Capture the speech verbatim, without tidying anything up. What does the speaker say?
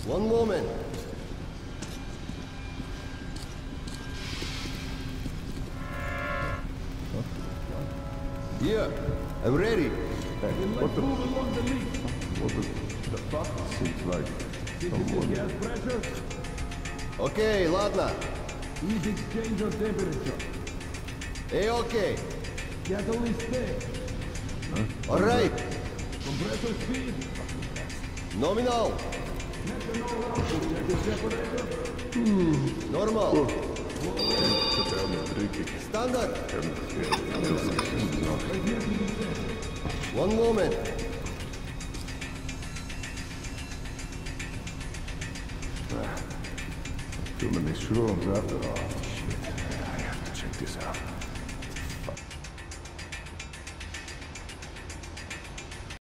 One moment. Yeah, I'm ready. Hey, what the... What the... The fuck? Seems like someone... Gas pressure? Okay, ладно. Easy exchange of temperature. Hey, okay. Catalyst state. Huh? All right. Compressor speed. Nominal. Methanol output. Check the separator. Hmm. Normal. Tricky. Standard. Standard. One moment. Too many shrooms after all. Shit, I have to check this out.